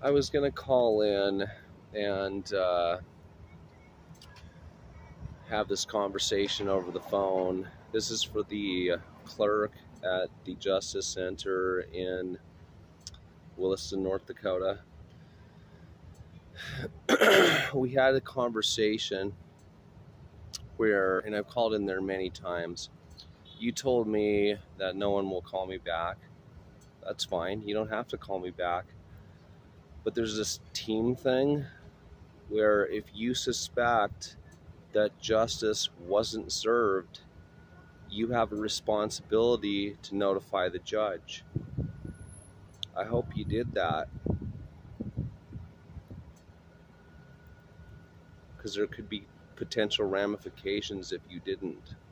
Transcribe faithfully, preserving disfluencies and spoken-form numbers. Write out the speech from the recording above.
I was going to call in and uh, have this conversation over the phone. This is for the clerk at the Justice Center in Williston, North Dakota. We had a conversation where, and I've called in there many times, you told me that no one will call me back. That's fine. You don't have to call me back. But there's this team thing where if you suspect that justice wasn't served, you have a responsibility to notify the judge. I hope you did that, because there could be potential ramifications if you didn't.